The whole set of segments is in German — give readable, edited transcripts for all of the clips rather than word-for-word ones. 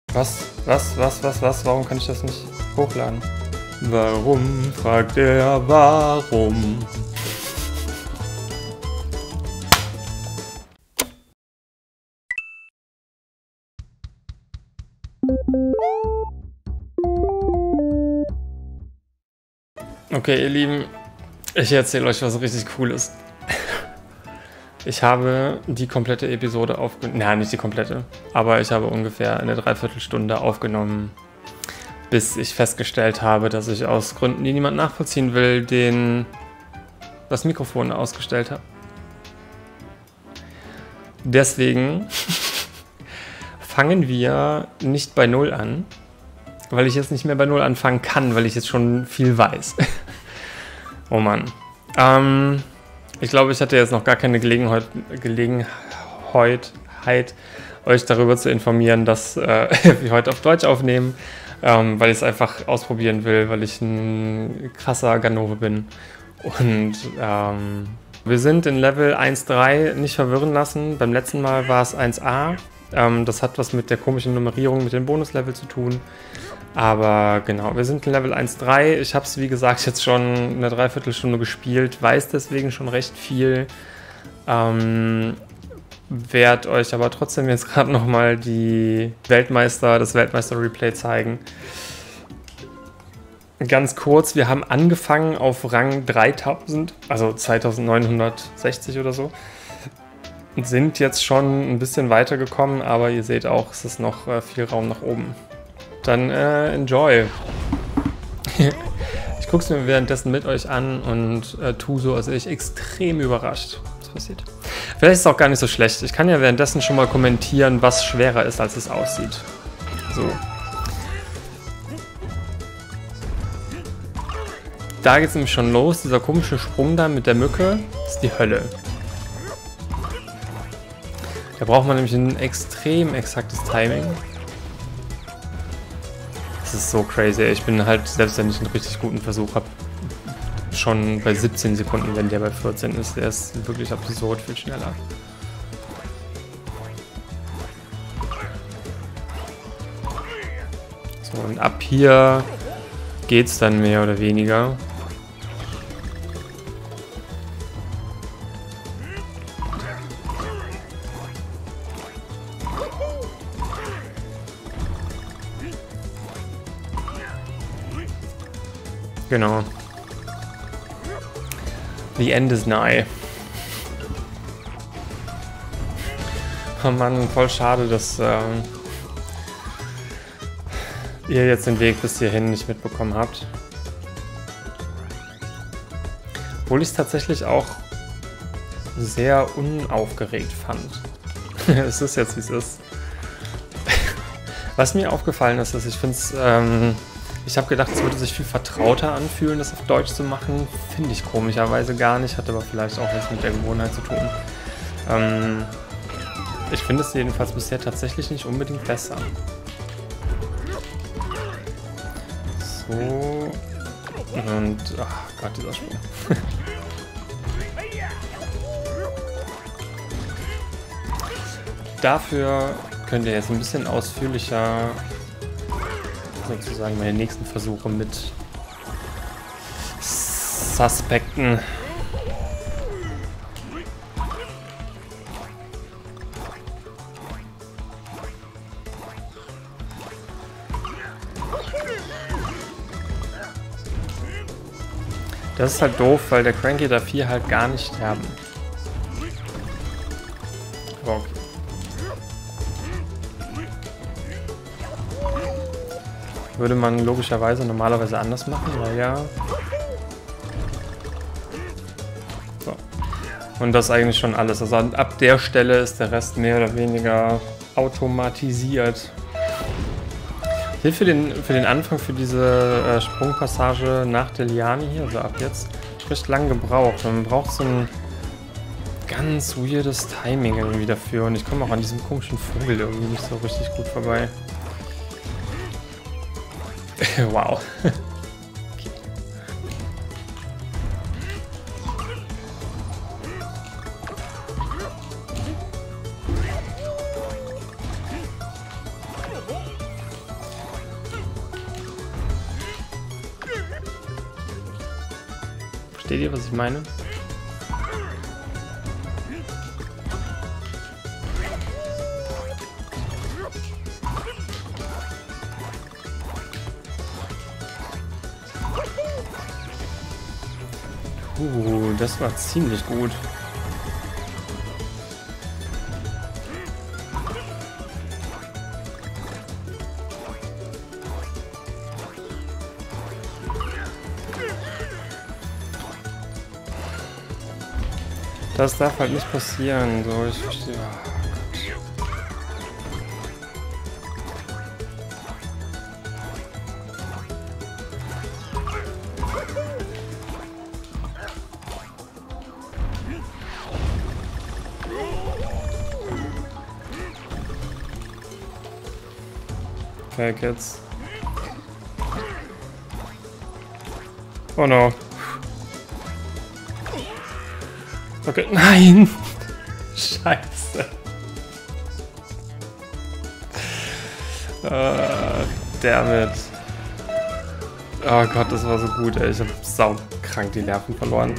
Was? Warum kann ich das nicht hochladen? Warum? Fragt er, warum? Okay, ihr Lieben, ich erzähle euch was richtig Cooles. Ich habe die komplette Episode aufgenommen, nein, nicht die komplette, aber ich habe ungefähr eine Dreiviertelstunde aufgenommen, bis ich festgestellt habe, dass ich aus Gründen, die niemand nachvollziehen will, das Mikrofon ausgestellt habe. Deswegen fangen wir nicht bei 0 an, weil ich jetzt nicht mehr bei 0 anfangen kann, weil ich jetzt schon viel weiß. Oh Mann. Ich glaube, ich hatte jetzt noch gar keine Gelegenheit, euch darüber zu informieren, dass wir heute auf Deutsch aufnehmen, weil ich es einfach ausprobieren will, weil ich ein krasser Ganove bin. Und wir sind in Level 1.3, nicht verwirren lassen. Beim letzten Mal war es 1a. Das hat was mit der komischen Nummerierung mit den Bonuslevel zu tun. Aber genau, wir sind in Level 1.3. Ich habe es, wie gesagt, jetzt schon eine Dreiviertelstunde gespielt, weiß deswegen schon recht viel. Werde euch aber trotzdem jetzt gerade nochmal das Weltmeister-Replay zeigen. Ganz kurz, wir haben angefangen auf Rang 3000, also 2960 oder so. Und sind jetzt schon ein bisschen weiter gekommen, aber ihr seht auch, es ist noch viel Raum nach oben. Dann enjoy. Ich gucke es mir währenddessen mit euch an und tue so, als wäre ich extrem überrascht, was passiert. Vielleicht ist es auch gar nicht so schlecht. Ich kann ja währenddessen schon mal kommentieren, was schwerer ist, als es aussieht. So. Da geht es nämlich schon los. Dieser komische Sprung da mit der Mücke ist die Hölle. Da braucht man nämlich ein extrem exaktes Timing. Das ist so crazy. Ich bin halt, selbst wenn ich einen richtig guten Versuch habe, schon bei 17 Sekunden, wenn der bei 14 ist. Der ist wirklich absurd viel schneller. So, und ab hier geht's dann mehr oder weniger. Genau. The end is nigh. Oh Mann, voll schade, dass ihr jetzt den Weg bis hierhin nicht mitbekommen habt. Obwohl ich es tatsächlich auch sehr unaufgeregt fand. Es ist jetzt, wie es ist. Was mir aufgefallen ist, dass ich finde es... ich habe gedacht, es würde sich viel vertrauter anfühlen, das auf Deutsch zu machen. Finde ich komischerweise gar nicht, hat aber vielleicht auch was mit der Gewohnheit zu tun. Ich finde es jedenfalls bisher tatsächlich nicht unbedingt besser. So. Und, ach Gott, dieser Sprung. Dafür könnt ihr jetzt ein bisschen ausführlicher sozusagen meine nächsten Versuche mit Suspekten. Das ist halt doof, weil der Cranky darf hier halt gar nicht sterben. Aber okay. Würde man logischerweise normalerweise anders machen, weil ja. So. Und das ist eigentlich schon alles. Also ab der Stelle ist der Rest mehr oder weniger automatisiert. Hier für den Anfang, für diese Sprungpassage nach der Liane hier, also ab jetzt, recht lang gebraucht. Und man braucht so ein ganz weirdes Timing irgendwie dafür. Und ich komme auch an diesem komischen Vogel irgendwie nicht so richtig gut vorbei. Wow. Okay. Versteht ihr, was ich meine? Das war ziemlich gut. Das darf halt nicht passieren. So, ich verstehe. Okay, Kids. Oh no. Okay, nein! Scheiße. Dammit. Oh Gott, das war so gut, ey. Ich hab saukrank die Nerven verloren.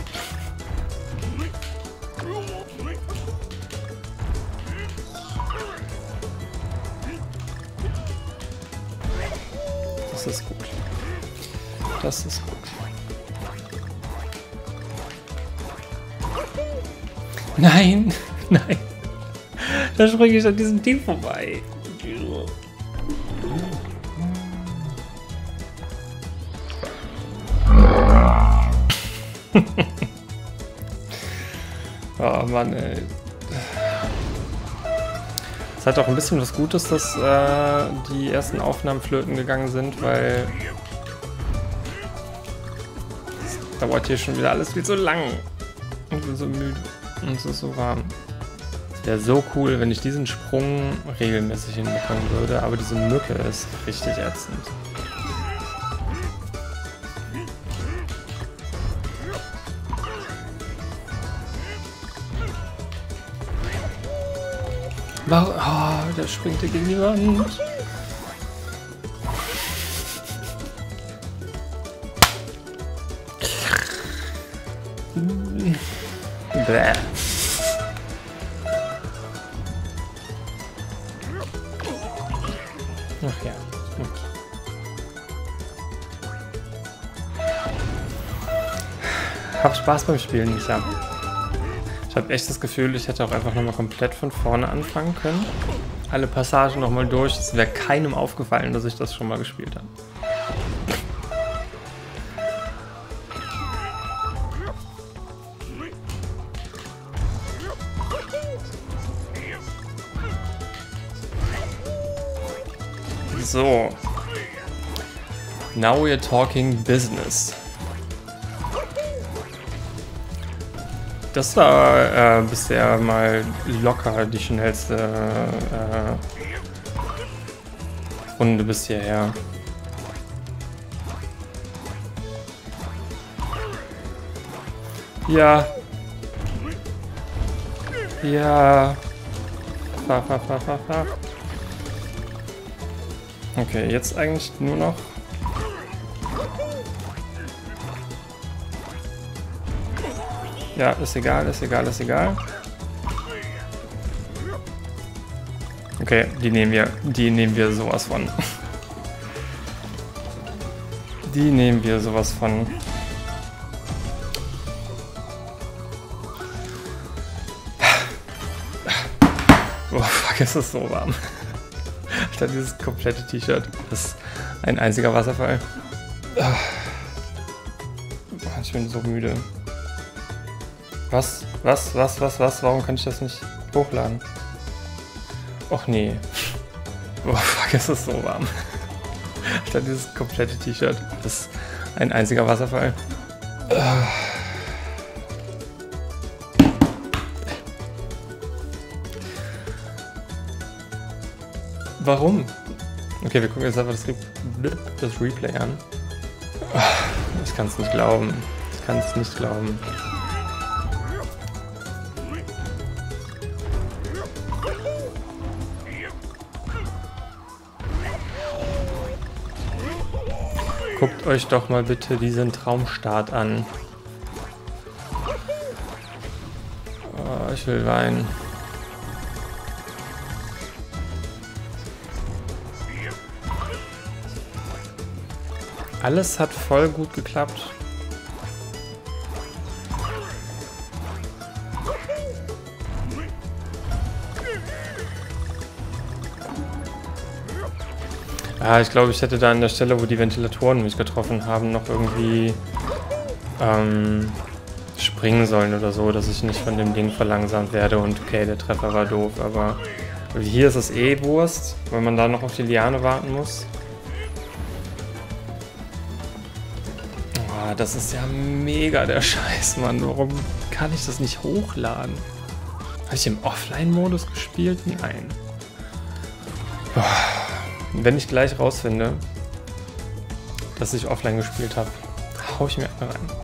Das ist gut. Das ist gut. Nein! Nein! Da springe ich an diesem Team vorbei. Oh Mann, ey. Es hat auch ein bisschen was Gutes, dass die ersten Aufnahmen flöten gegangen sind, weil es dauert hier schon wieder alles viel zu lang. Ich bin so müde und es ist so warm. Es wäre so cool, wenn ich diesen Sprung regelmäßig hinbekommen würde, aber diese Mücke ist richtig ätzend. Oh, der springt hier gegen die Wand. Bäh. Ach ja. Okay. Hab Spaß beim Spielen, Lisa. Ich habe echt das Gefühl, ich hätte auch einfach nochmal komplett von vorne anfangen können. Alle Passagen nochmal durch. Es wäre keinem aufgefallen, dass ich das schon mal gespielt habe. So. Now we're talking business. Das war bisher mal locker die schnellste Runde bis hierher. Ja. Ja. Fahr. Okay, jetzt eigentlich nur noch. Ja, ist egal. Okay, die nehmen wir sowas von. Die nehmen wir sowas von. Oh fuck, ist das so warm. Alter, dieses komplette T-Shirt. Das ist ein einziger Wasserfall. Ich bin so müde. Was? Warum kann ich das nicht hochladen? Och nee. Oh fuck, ist das so warm. Alter, dieses komplette T-Shirt. Das ist ein einziger Wasserfall. Warum? Okay, wir gucken jetzt einfach das Replay an. Ich kann es nicht glauben. Guckt euch doch mal bitte diesen Traumstart an. ich will weinen. Alles hat voll gut geklappt. Ja, ich glaube, ich hätte da an der Stelle, wo die Ventilatoren mich getroffen haben, noch irgendwie springen sollen oder so, dass ich nicht von dem Ding verlangsamt werde. Und okay, der Treffer war doof, aber hier ist es eh Wurst, weil man da noch auf die Liane warten muss. Oh, das ist ja mega der Scheiß, Mann. Warum kann ich das nicht hochladen? Habe ich im Offline-Modus gespielt? Nein. Oh. Wenn ich gleich rausfinde, dass ich offline gespielt habe, hau ich mir einfach rein.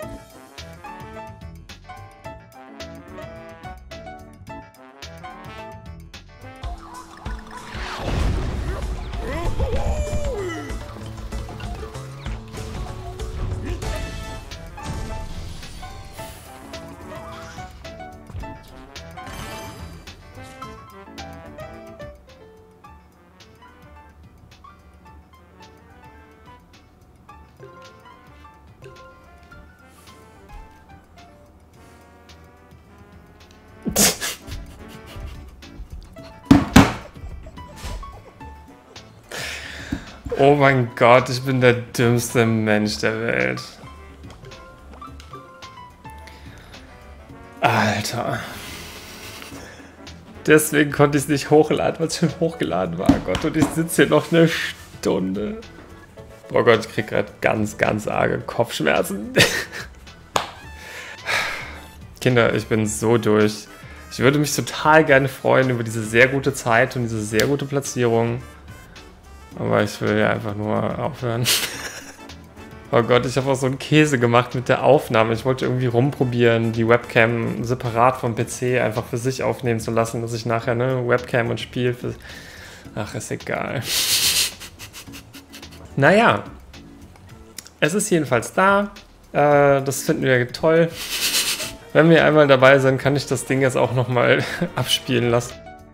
Oh mein Gott, ich bin der dümmste Mensch der Welt. Alter. Deswegen konnte ich es nicht hochladen, weil es schon hochgeladen war. Gott, und ich sitze hier noch eine Stunde. Oh Gott, ich kriege gerade ganz, ganz arge Kopfschmerzen. Kinder, ich bin so durch. Ich würde mich total gerne freuen über diese sehr gute Zeit und diese sehr gute Platzierung. Aber ich will ja einfach nur aufhören. Oh Gott, ich habe auch so einen Käse gemacht mit der Aufnahme. Ich wollte irgendwie rumprobieren, die Webcam separat vom PC einfach für sich aufnehmen zu lassen, dass ich nachher eine Webcam und Spiel für... Ach, ist egal. Naja. Es ist jedenfalls da. Das finden wir toll. Wenn wir einmal dabei sind, kann ich das Ding jetzt auch nochmal abspielen lassen.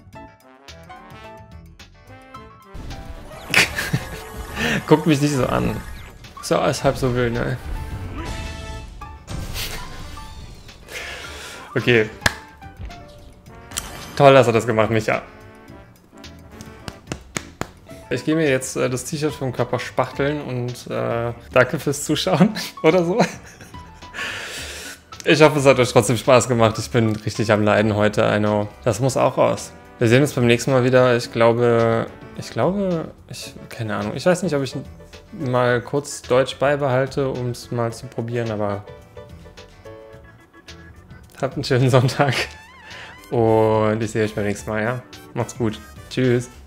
Guckt mich nicht so an. So, ist halb so wild, ne? Okay. Toll, dass er das gemacht, Micha. Ich gehe mir jetzt das T-Shirt vom Körper spachteln und danke fürs Zuschauen oder so. Ich hoffe, es hat euch trotzdem Spaß gemacht. Ich bin richtig am Leiden heute, I know. Das muss auch raus. Wir sehen uns beim nächsten Mal wieder. Keine Ahnung. Ich weiß nicht, ob ich mal kurz Deutsch beibehalte, um es mal zu probieren, aber habt einen schönen Sonntag und ich sehe euch beim nächsten Mal, ja? Macht's gut. Tschüss.